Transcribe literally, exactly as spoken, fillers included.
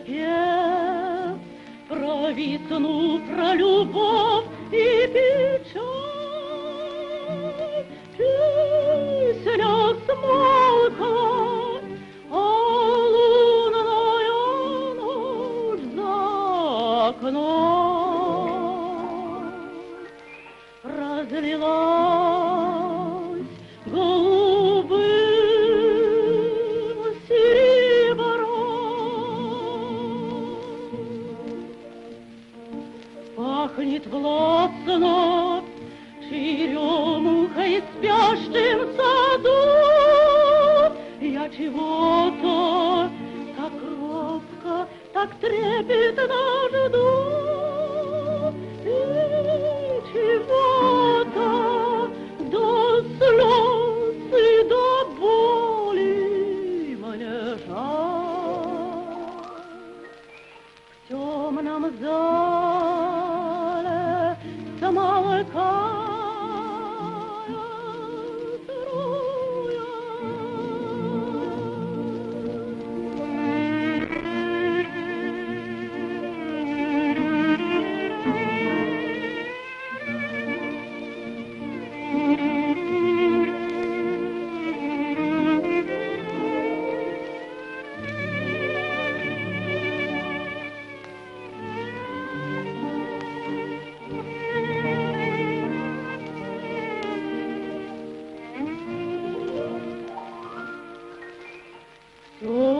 запев про весну, про любовь и печаль. Песня смолкла, а лунная ночь за окном разлилась голубым серебром. Пахнет властно черемухой спящим в саду. Я чего-то так робко, так трепетно жду. И чего-то до слез и до боли мне жаль. В темном зале замолкает струя. Oh